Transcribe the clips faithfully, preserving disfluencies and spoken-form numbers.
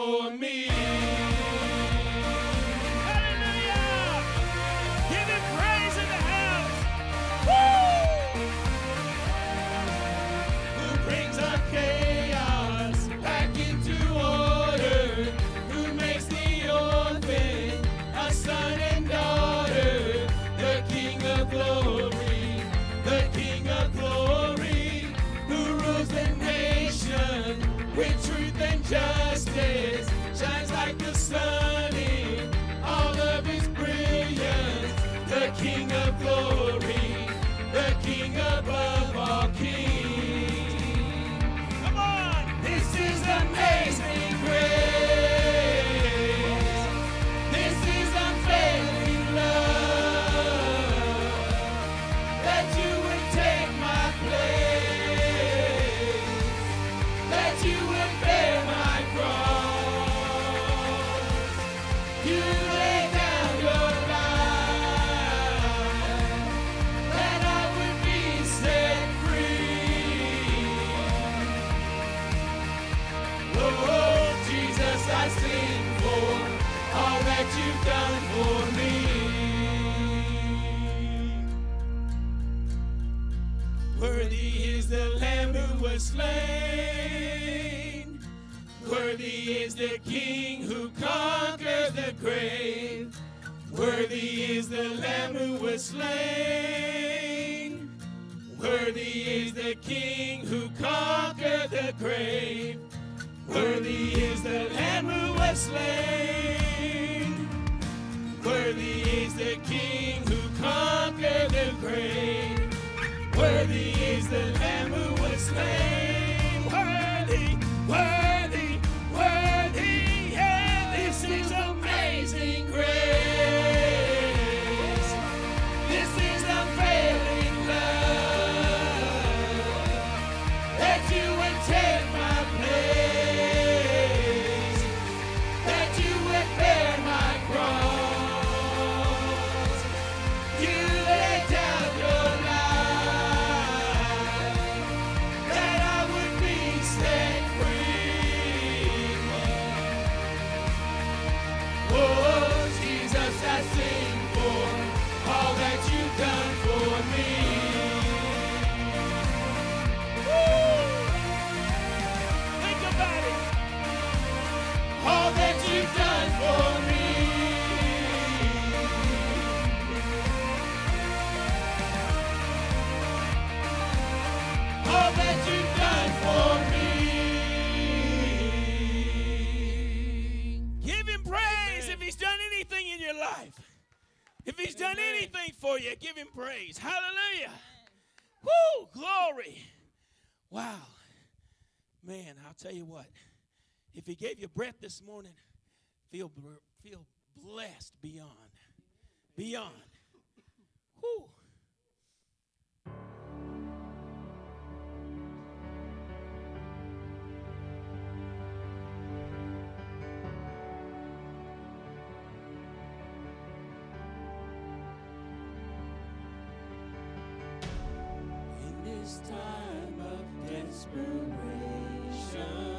for me. Hallelujah! Give him praise in the house. Woo! Who brings our chaos back into order? Who makes the orphan a son and daughter? The King of glory, the King of glory, who rules the nation with truth and justice, shines like the sun in all of his brilliance. The King of glory, the King above all kings. Come on! This is amazing grace. This is unfailing love, that you would take my place, that you would bear my cross. You lay down your life, that I would be set free. Oh, Jesus, I sing for all that you've done for me. Worthy is the Lamb who was slain. Worthy is the King who conquered the grave. Worthy is the Lamb who was slain. Worthy is the King who conquered the grave. Worthy is the Lamb who was slain. Worthy is the King who conquered the grave. Worthy is the Lamb who was slain. Worthy, worthy, worthy. Yeah, this is amazing grace. This is unfailing love, that you would take my place, that you would bear my cross. You lay down your life, that I would be set free. Oh, Jesus, I sing for all that you've done for me. Think about it. All that you've done for me. All that you've done for me. Give him praise if he's done anything in your life. If he's done anything for you, give him praise. Hallelujah. Woo, glory. Wow. Man, I'll tell you what. If he gave you breath this morning, feel, feel blessed beyond. Beyond. Woo. In this time of desperation,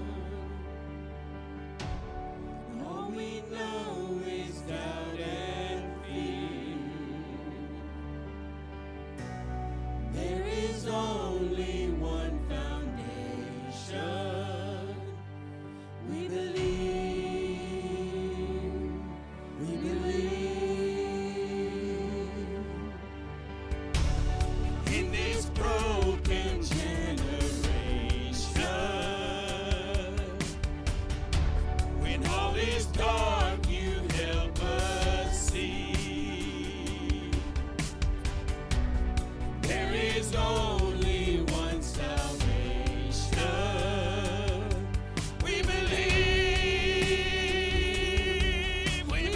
all we know is doubt and fear. There is only one foundation. We believe, we believe. In this broken generation, when all is dark, you help us see. There is only one salvation. We believe, we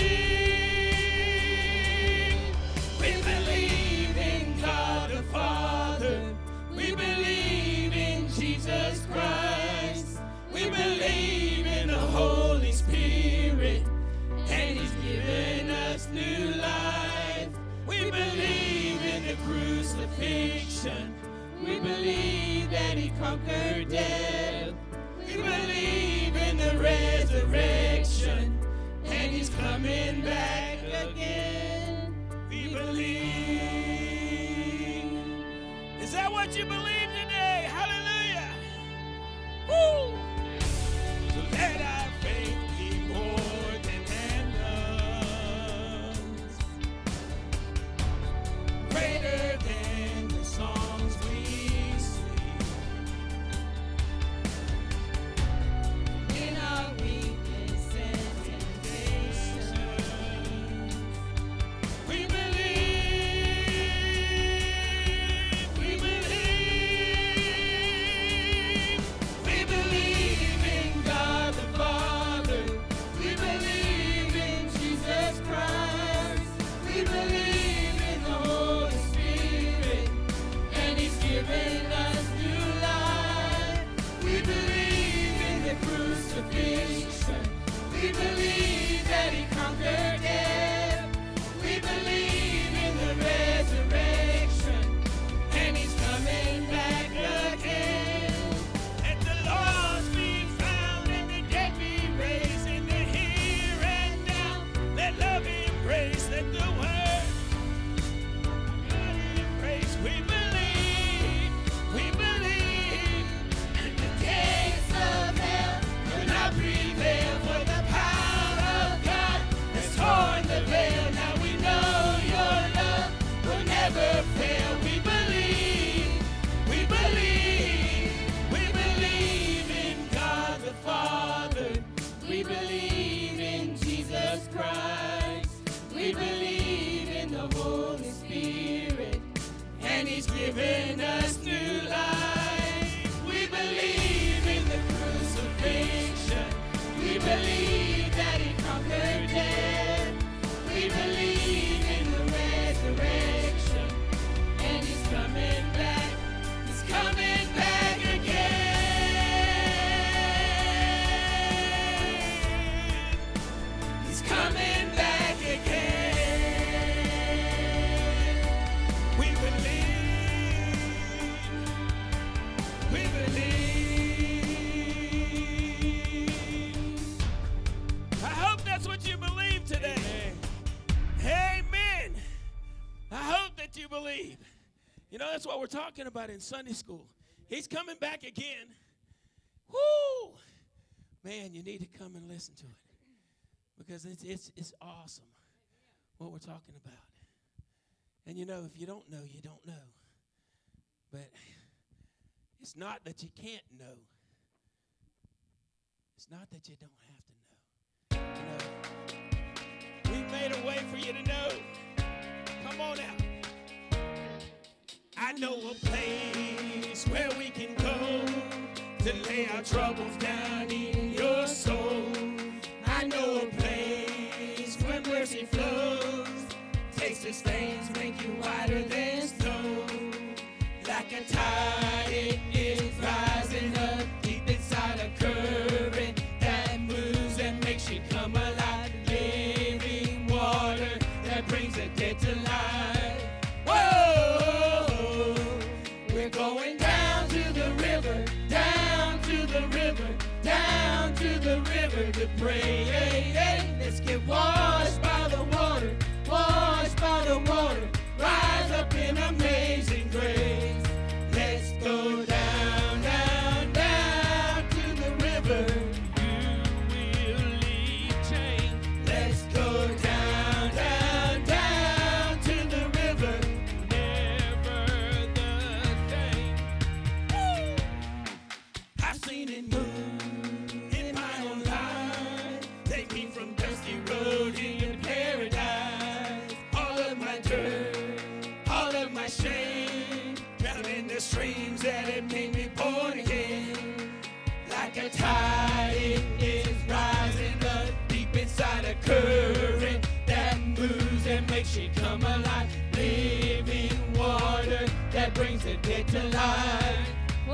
believe, we believe in God the Father. We believe in Jesus Christ. We believe in the Holy Spirit, and He's given us new life. We believe in the crucifixion. We believe that He conquered death. We believe in the resurrection. crucifixion. We believe that he conquered death. We believe in the resurrection, and he's coming back again. Let the lost be found and the dead be raised in the here and now. Let love embrace, let the word embrace. We believe, we believe, And the gates of hell will not prevail, for the power of God has torn the veil. Now we know your love will never fail. We believe, we believe, we believe in God the Father. We believe in Jesus Christ. We believe in the Holy Spirit, and he's given us new life. We believe in the crucifixion. We believe that he conquered death. We believe in the resurrection, and he's coming back. He's coming back again. He's coming back again. we believe, we believe. I hope that's what you believe today. Amen. I hope that you believe. You know, that's what we're talking about in Sunday school. He's coming back again. Woo! Man, you need to come and listen to it, because it's, it's, it's awesome what we're talking about. And you know, if you don't know, you don't know. But it's not that you can't know. It's not that you don't have to know. You know, we made a way for you to know. Come on out. I know a place where we can go to lay our troubles down in your soul. I know a place where mercy flows, takes the stains, make you whiter than snow. Like a tide, it is rising up deep inside a current that moves and makes you come alive. Living water that brings the dead to life. Whoa! We're going down to the river, down to the river, down to the river to pray. Let's get washed by the water, washed by the water, rise up in amazing grace. Let's go down, down, down to the river. You will leave change. Let's go down, down, down to the river. Never the same. Woo! I've seen it move in my own life. Take me from dusty road into paradise. All of my dirt, all of my shame, drown in the streams that have made me born again. Like a tide, it is rising up deep inside a current that moves and makes you come alive. Living water that brings the dead to life.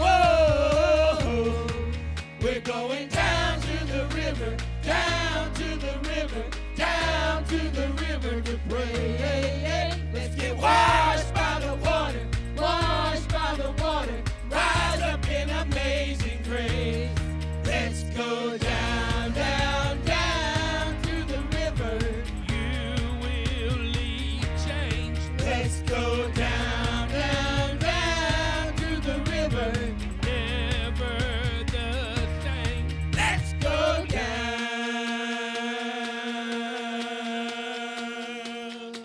Whoa! We're going down to the river, down to the river, down to the river to pray. Let's get washed by the water, washed by the water, rise up in amazing grace. Let's go down, down, down to the river. You will leave change. Let's go down, down, down to the river. Never the same. Let's go down.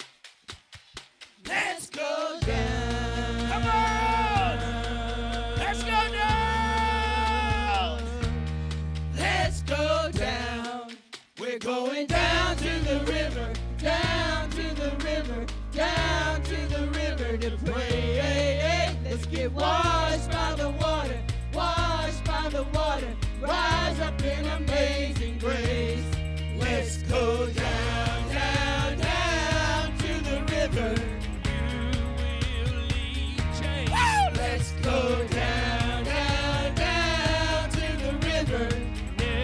Let's go down. Come on. Let's go down. Let's go down. We're going down to the river, down to the river, down to the river to pray. Let's get washed by the water, washed by the water, rise up in amazing grace. Let's go down, down, down to the river. You will leave change. Woo! Let's go down, down, down to the river.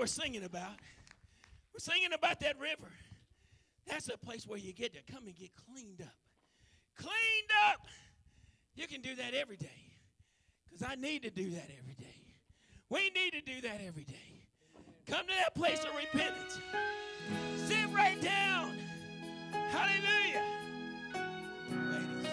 we're singing about. We're singing about that river. That's a place where you get to come and get cleaned up. Cleaned up. You can do that every day. Because I need to do that every day. We need to do that every day. Come to that place of repentance. Sit right down. Hallelujah. Ladies,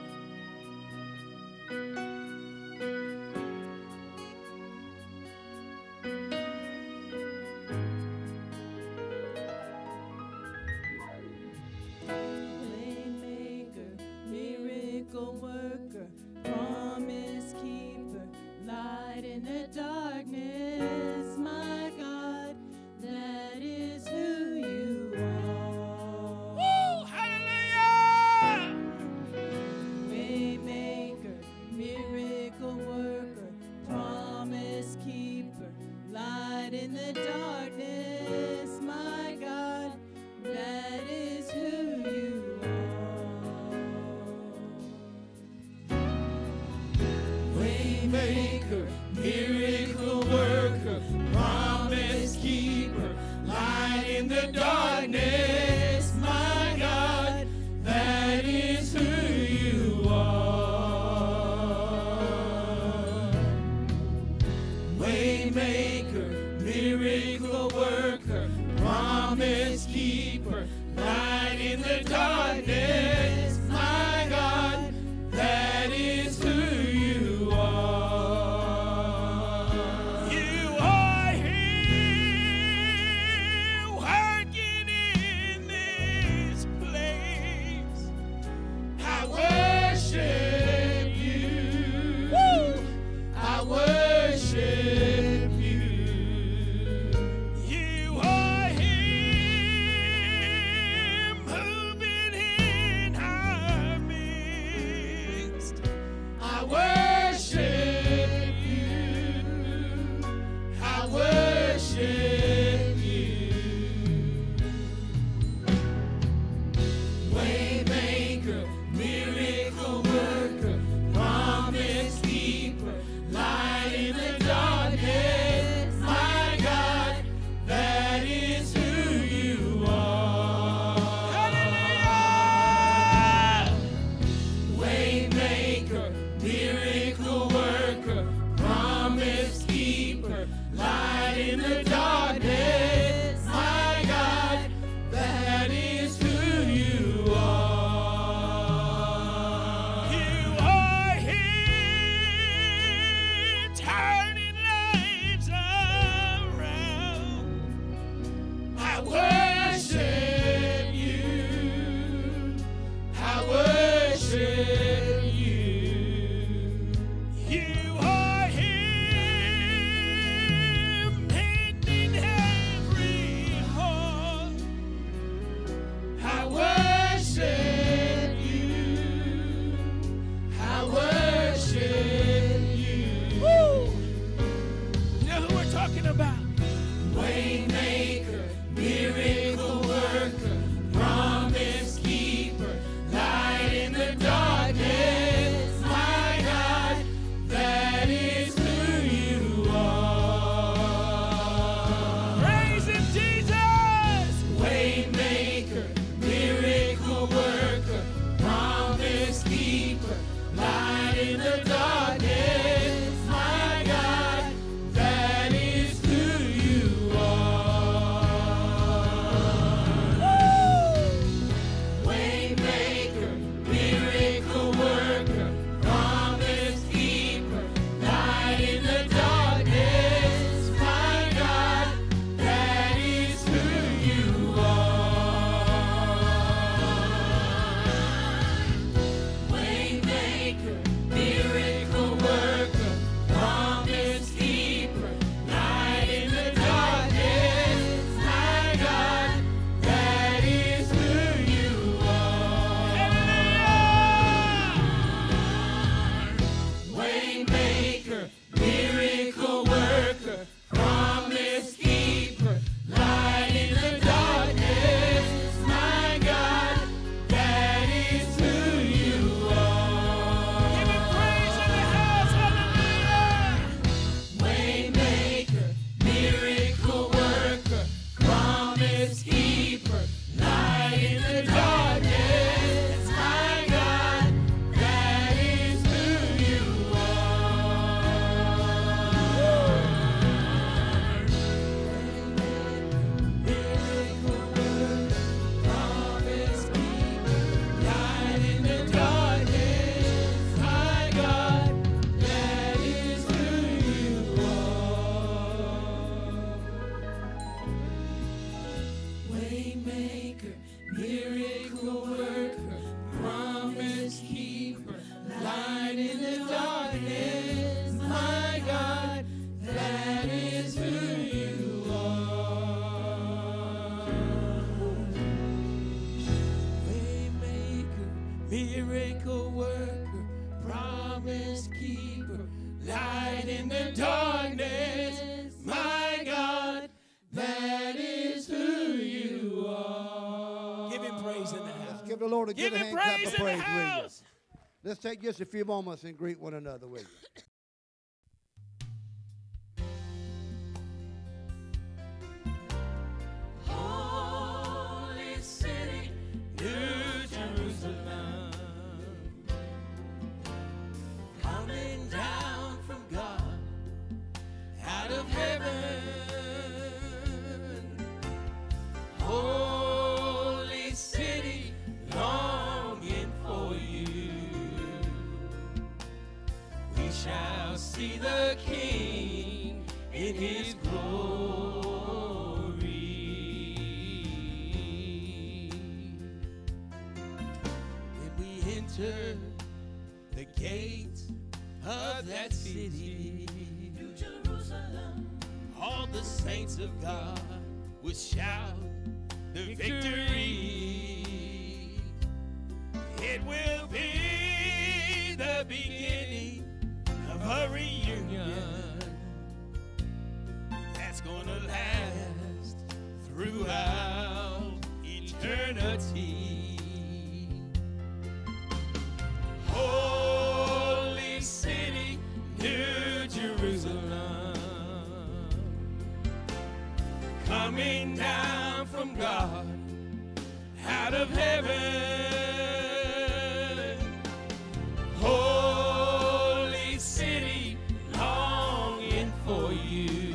Waymaker, miracle worker, promise keeper, light in the darkness, my God, that is who you are. woo, hallelujah. Waymaker, miracle worker, promise keeper, light in the darkness, my God, that is who you are. Waymaker, miracle worker, promise keeper, light in the darkness, my God, that is who you are. Waymaker, miracle worker, promise keeper, light in the darkness, my God, that is who you are. You are here working in this place. I worship you. Woo! I worship you. You are here moving the darkness, my God, that is who you Waymaker, miracle worker, promise keeper, light in the darkness, my God, that is who you are. Waymaker, miracle worker, promise keeper, light in the darkness, my God, that is who you are. Give him praise in the house. Let's give the Lord a Give good him hand clap praise of in the praise, will you? house. Let's take just a few moments and greet one another, will you? Holy city, New Jerusalem, coming down from God, out of heaven. Holy city, longing for you. We shall see the King in his glory. When we enter the gates of that city, New Jerusalem, all the saints of God will shout the victory. It will be the beginning of a reunion that's gonna last throughout eternity. Holy city, New Jerusalem, coming down from God, out of heaven. Holy city, longing for you.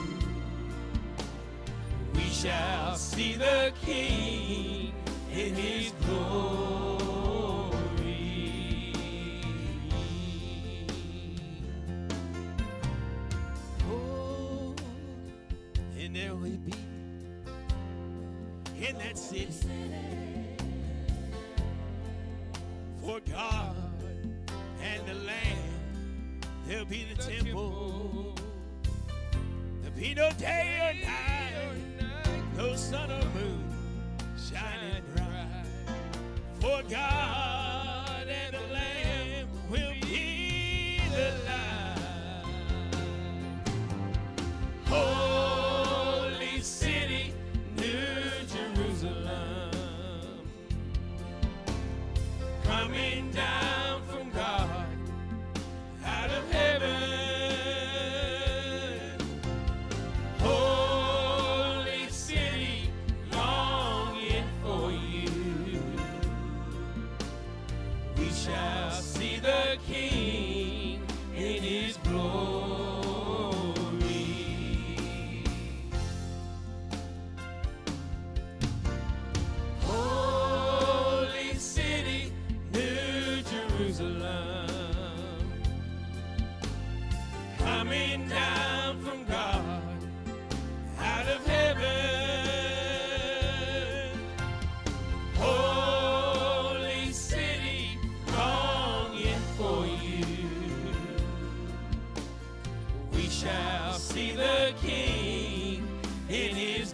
We shall see the King in his glory. Oh, and there will be in that city for God and the Lamb. There'll be the temple. There'll be no day or night, no sun or moon shining bright. For God and the Lamb will be the light. Holy city, New Jerusalem, coming down from God, out of heaven. Holy city, longing for you. We shall see the King in his glory. Holy city, New Jerusalem, coming down from God, out of heaven. Holy city, longing for you. We shall see the King in his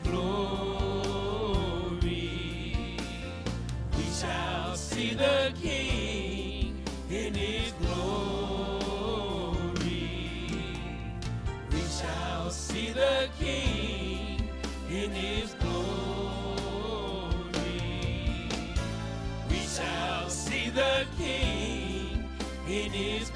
glory. We shall see the King in his glory. We shall see the King in his glory. We shall see the King in his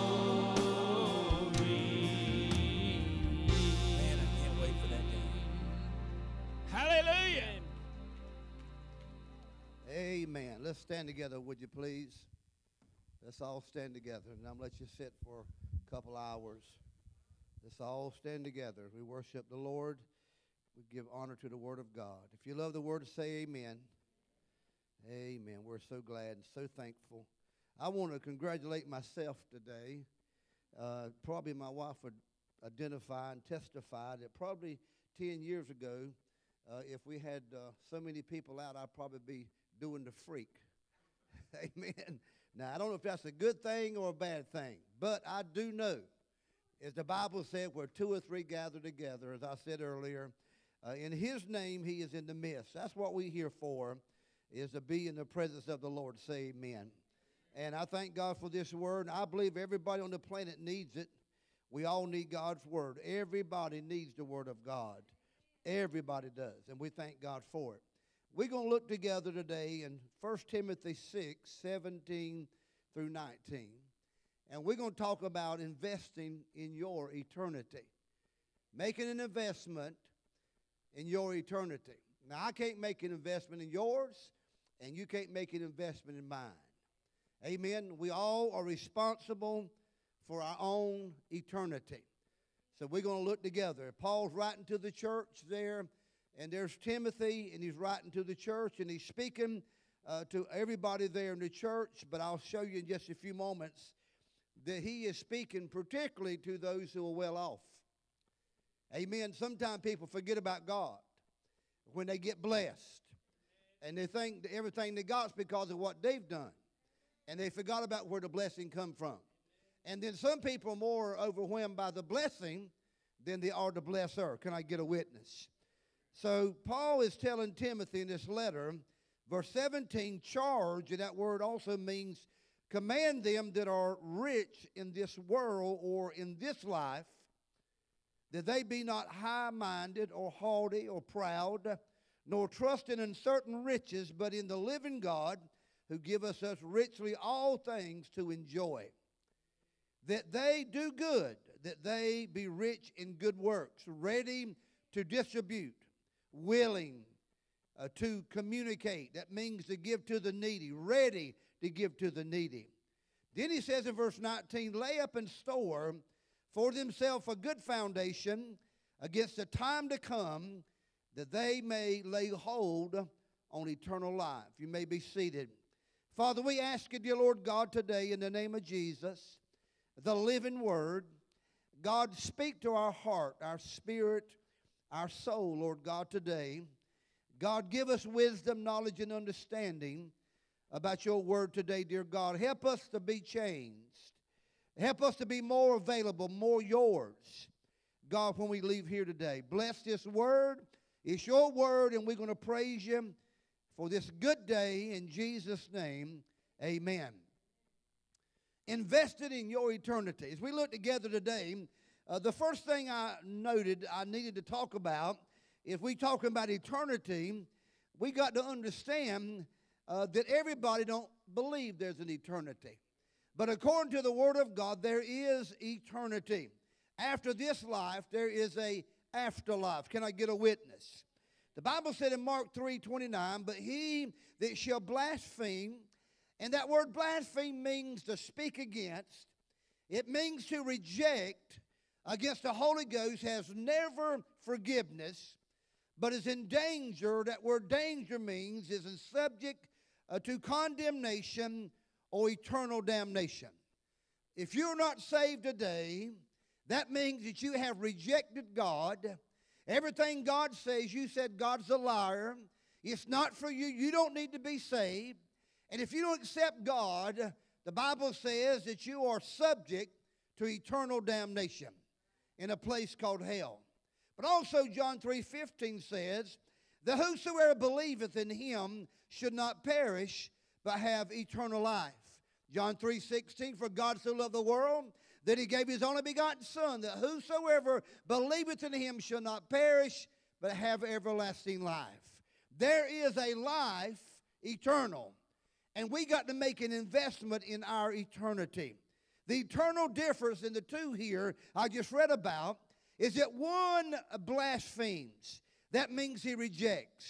glory. Man, I can't wait for that day. Hallelujah. Amen. Let's stand together, would you please? Let's all stand together. And I'm going to let you sit for a couple hours. Let's all stand together. We worship the Lord. We give honor to the Word of God. If you love the Word, say amen. Amen. We're so glad and so thankful. I want to congratulate myself today. Uh, probably my wife would identify and testify that probably ten years ago, uh, if we had uh, so many people out, I'd probably be doing the freak. Amen. Now, I don't know if that's a good thing or a bad thing, but I do know, as the Bible said, where two or three gather together, as I said earlier, uh, in His name He is in the midst. That's what we're here for, is to be in the presence of the Lord. Say amen. And I thank God for this word. I believe everybody on the planet needs it. We all need God's word. Everybody needs the word of God. Everybody does. And we thank God for it. We're going to look together today in First Timothy six, seventeen through nineteen. And we're going to talk about investing in your eternity. Making an investment in your eternity. Now, I can't make an investment in yours, and you can't make an investment in mine. Amen. We all are responsible for our own eternity. So we're going to look together. Paul's writing to the church there, and there's Timothy, and he's writing to the church, and he's speaking uh, to everybody there in the church, but I'll show you in just a few moments that he is speaking particularly to those who are well off. Amen. Sometimes people forget about God when they get blessed, and they think that everything they got's because of what they've done. And they forgot about where the blessing come from. And then some people are more overwhelmed by the blessing than they are the blesser. Can I get a witness? So Paul is telling Timothy in this letter, verse seventeen, charge, and that word also means command them that are rich in this world or in this life, that they be not high-minded or haughty or proud, nor trusting in certain riches, but in the living God, who giveth us richly all things to enjoy. That they do good, that they be rich in good works, ready to distribute, willing uh, to communicate. That means to give to the needy, ready to give to the needy. Then he says in verse nineteen, lay up and store for themselves a good foundation against the time to come, that they may lay hold on eternal life. You may be seated. Father, we ask you, dear Lord God, today in the name of Jesus, the living word, God, speak to our heart, our spirit, our soul, Lord God, today. God, give us wisdom, knowledge, and understanding about your word today, dear God. Help us to be changed. Help us to be more available, more yours, God, when we leave here today. Bless this word. It's your word, and we're going to praise you for this good day in Jesus' name, amen. Invested in your eternity. As we look together today, uh, the first thing I noted I needed to talk about, if we talk about eternity, we got to understand uh, that everybody don't believe there's an eternity. But according to the Word of God, there is eternity. After this life, there is a afterlife. Can I get a witness? The Bible said in Mark three twenty-nine, but he that shall blaspheme, and that word blaspheme means to speak against. It means to reject against the Holy Ghost, has never forgiveness, but is in danger. That word danger means is in subject uh, to condemnation or eternal damnation. If you're not saved today, that means that you have rejected God. Everything God says, you said God's a liar. It's not for you. You don't need to be saved. And if you don't accept God, the Bible says that you are subject to eternal damnation in a place called hell. But also John three fifteen says, that whosoever believeth in him should not perish, but have eternal life. John three sixteen, for God so loved the world, that he gave his only begotten Son, that whosoever believeth in him shall not perish, but have everlasting life. There is a life eternal, and we got to make an investment in our eternity. The eternal difference in the two here I just read about is that one blasphemes. That means he rejects.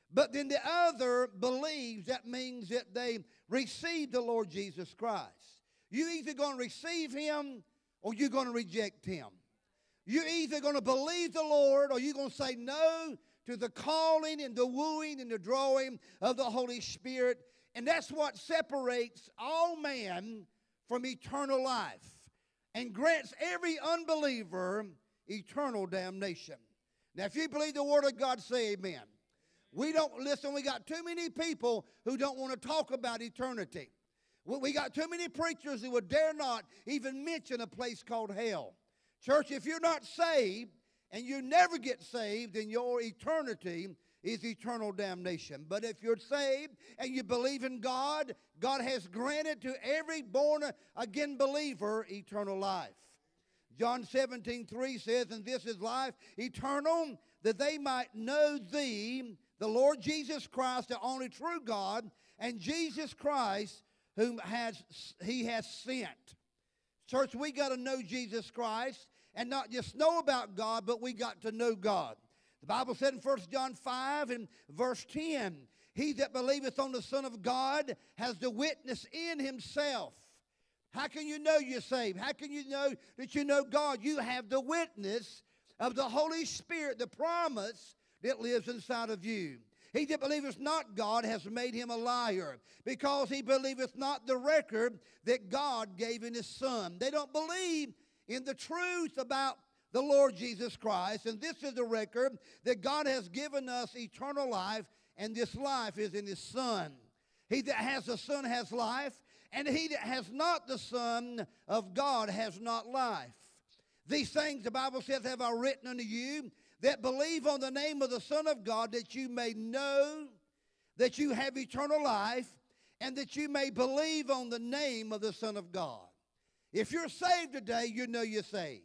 But then the other believes. That means that they receive the Lord Jesus Christ. You're either going to receive him or you're going to reject him. You're either going to believe the Lord or you're going to say no to the calling and the wooing and the drawing of the Holy Spirit. And that's what separates all man from eternal life and grants every unbeliever eternal damnation. Now, if you believe the Word of God, say amen. We don't, listen, we got too many people who don't want to talk about eternity. We we got too many preachers who would dare not even mention a place called hell. Church, if you're not saved and you never get saved, then your eternity is eternal damnation. But if you're saved and you believe in God, God has granted to every born-again believer eternal life. John seventeen three says, and this is life eternal, that they might know thee, the Lord Jesus Christ, the only true God, and Jesus Christ, whom has he has sent. Church, we got to know Jesus Christ and not just know about God, but we got to know God. The Bible said in First John five and verse ten, he that believeth on the Son of God has the witness in himself. How can you know you're saved? How can you know that you know God? You have the witness of the Holy Spirit, the promise that lives inside of you. He that believeth not God has made him a liar, because he believeth not the record that God gave in his Son. They don't believe in the truth about the Lord Jesus Christ, and this is the record that God has given us eternal life, and this life is in his Son. He that has the Son has life, and he that has not the Son of God has not life. These things, the Bible says, have I written unto you, that believe on the name of the Son of God, that you may know that you have eternal life, and that you may believe on the name of the Son of God. If you're saved today, you know you're saved.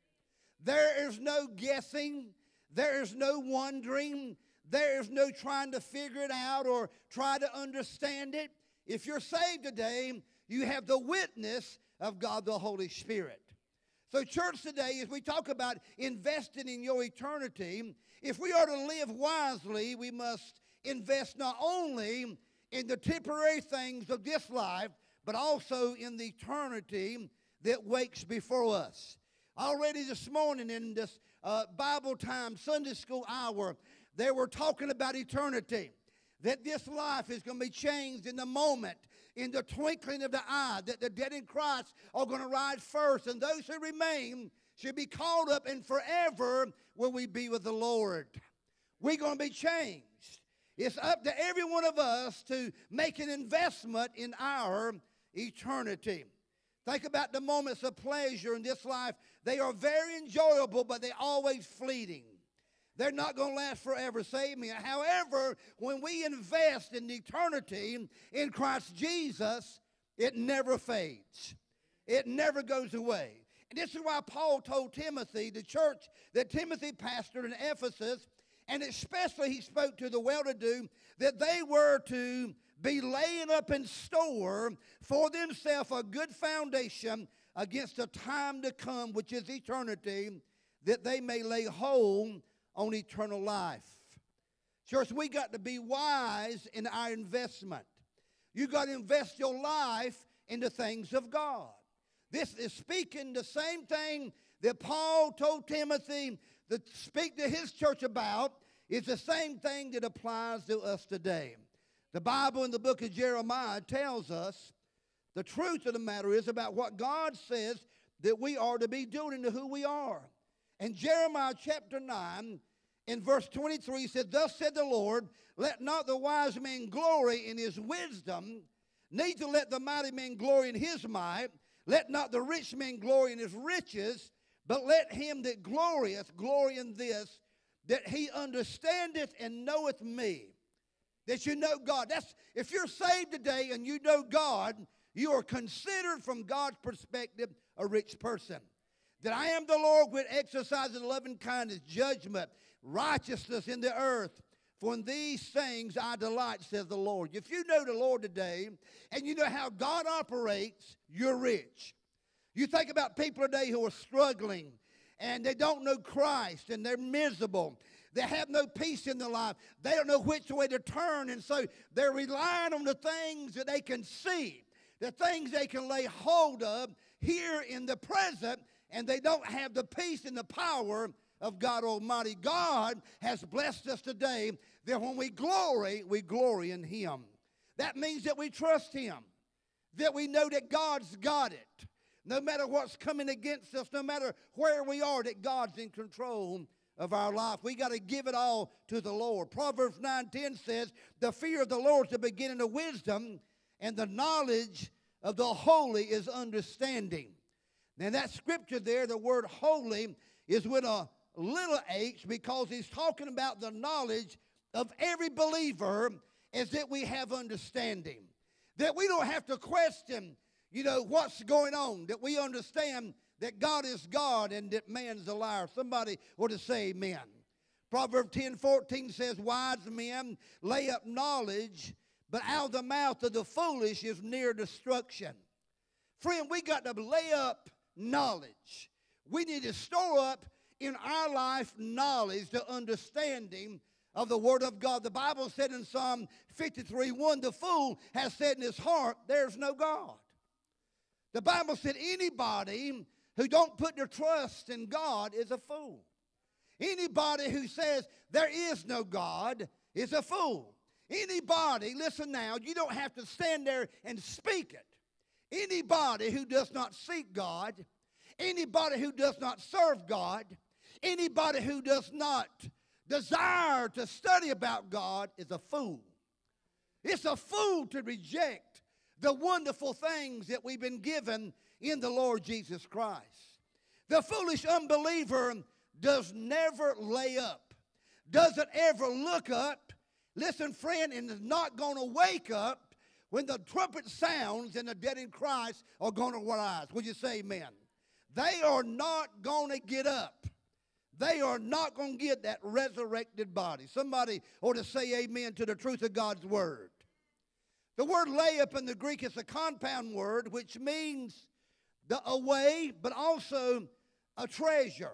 There is no guessing. There is no wondering. There is no trying to figure it out or try to understand it. If you're saved today, you have the witness of God the Holy Spirit. So church, today, as we talk about investing in your eternity, if we are to live wisely, we must invest not only in the temporary things of this life, but also in the eternity that waits before us. Already this morning in this uh, Bible time, Sunday school hour, they were talking about eternity. That this life is going to be changed in the moment, in the twinkling of the eye, that the dead in Christ are going to rise first, and those who remain should be called up, and forever will we be with the Lord. We're going to be changed. It's up to every one of us to make an investment in our eternity. Think about the moments of pleasure in this life. They are very enjoyable, but they're always fleeting. They're not going to last forever. Say amen. However, when we invest in eternity in Christ Jesus, it never fades. It never goes away. And this is why Paul told Timothy, the church that Timothy pastored in Ephesus, and especially he spoke to the well-to-do, that they were to be laying up in store for themselves a good foundation against the time to come, which is eternity, that they may lay hold on eternal life. Church, we got to be wise in our investment. You got to invest your life in the things of God. This is speaking the same thing that Paul told Timothy to speak to his church about. Is the same thing that applies to us today. The Bible in the book of Jeremiah tells us the truth of the matter is about what God says that we are to be doing and who we are. And Jeremiah chapter nine in verse twenty-three said, thus said the Lord, let not the wise man glory in his wisdom, neither let the mighty man glory in his might, let not the rich man glory in his riches, but let him that glorieth glory in this, that he understandeth and knoweth me. That you know God. That's, if you're saved today and you know God, you are considered from God's perspective a rich person. That I am the Lord which exercises loving kindness, judgment, righteousness in the earth. For in these things I delight, says the Lord. If you know the Lord today and you know how God operates, you're rich. You think about people today who are struggling and they don't know Christ and they're miserable. They have no peace in their life. They don't know which way to turn, and so they're relying on the things that they can see, the things they can lay hold of here in the present, and they don't have the peace and the power of God Almighty. God has blessed us today that when we glory, we glory in Him. That means that we trust Him, that we know that God's got it. No matter what's coming against us, no matter where we are, that God's in control of our life. We got to give it all to the Lord. Proverbs nine ten says, the fear of the Lord is the beginning of wisdom, and the knowledge of the holy is understanding. Now that scripture there, the word holy, is with a little h, because he's talking about the knowledge of every believer, is that we have understanding. That we don't have to question, you know, what's going on. That we understand that God is God and that man's a liar. Somebody ought to say amen. Proverbs ten fourteen says, wise men lay up knowledge, but out of the mouth of the foolish is near destruction. Friend, we got to lay up knowledge. We need to store up in our life knowledge, the understanding of the Word of God. The Bible said in Psalm fifty-three one, the fool has said in his heart, there's no God. The Bible said anybody who don't put their trust in God is a fool. Anybody who says there is no God is a fool. Anybody, listen now, you don't have to stand there and speak it. Anybody who does not seek God, anybody who does not serve God, anybody who does not desire to study about God is a fool. It's a fool to reject the wonderful things that we've been given in the Lord Jesus Christ. The foolish unbeliever does never lay up, doesn't ever look up, listen friend, and is not going to wake up when the trumpet sounds and the dead in Christ are going to rise. Would you say amen? They are not going to get up. They are not going to get that resurrected body. Somebody ought to say amen to the truth of God's word. The word lay up in the Greek is a compound word which means the away, but also a treasure.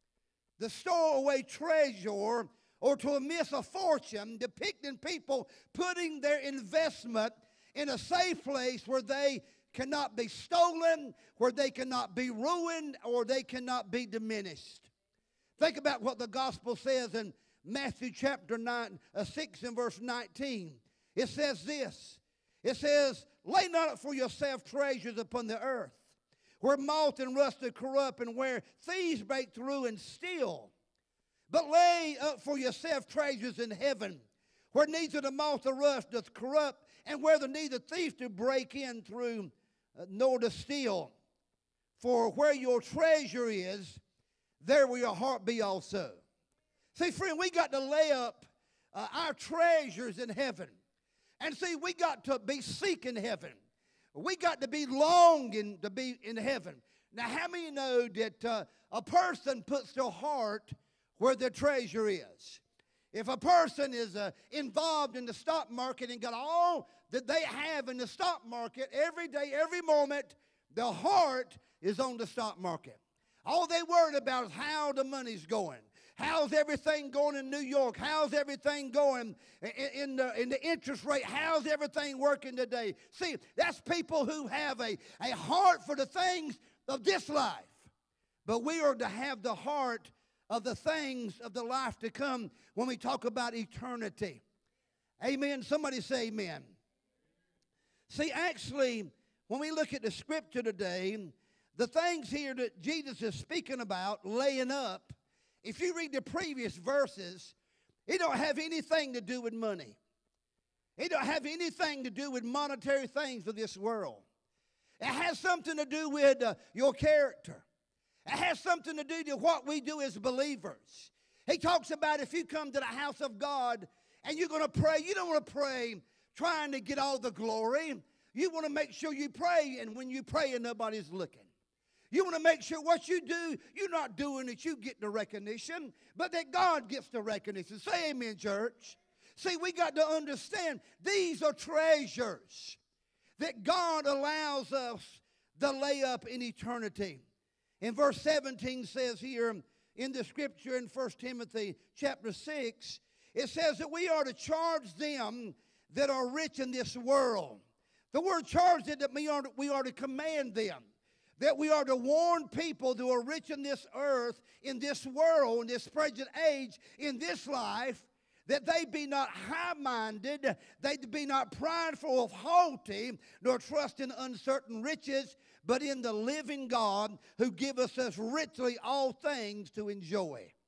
The stowaway treasure, or to amass a fortune, depicting people putting their investment in a safe place where they cannot be stolen, where they cannot be ruined, or they cannot be diminished. Think about what the gospel says in Matthew chapter nine, uh, six and verse nineteen. It says this. It says, lay not up for yourself treasures upon the earth, where moth and rust do corrupt, and where thieves break through and steal. But lay up for yourself treasures in heaven, where neither the moth or rust doth corrupt, and where the neither thief do break in through, uh, nor to steal. For where your treasure is, there will your heart be also. See, friend, we got to lay up uh, our treasures in heaven. And see, we got to be seeking heaven. We got to be longing to be in heaven. Now, how many know that uh, a person puts their heart where their treasure is? If a person is uh, involved in the stock market and got all that they have in the stock market every day, every moment, their heart is on the stock market. All they worried about is how the money's going. How's everything going in New York? How's everything going in, in, the, in the interest rate? How's everything working today? See, that's people who have a, a heart for the things of this life. But we are to have the heart of the things of the life to come when we talk about eternity. Amen. Somebody say amen. See, actually, when we look at the scripture today, the things here that Jesus is speaking about, laying up, if you read the previous verses, it don't have anything to do with money. It don't have anything to do with monetary things of this world. It has something to do with uh, your character. It has something to do with what we do as believers. He talks about if you come to the house of God and you're going to pray, you don't want to pray trying to get all the glory. You want to make sure you pray, and when you pray and nobody's looking. You want to make sure what you do, you're not doing it, you get the recognition, but that God gets the recognition. Say amen, church. See, we got to understand these are treasures that God allows us to lay up in eternity. In verse seventeen says here, in the scripture in First Timothy chapter six, it says that we are to charge them that are rich in this world. The word charge is that we are, to, we are to command them, that we are to warn people who are rich in this earth, in this world, in this present age, in this life, that they be not high-minded, they be not prideful or haughty, nor trust in uncertain riches, but in the living God who giveth us richly all things to enjoy.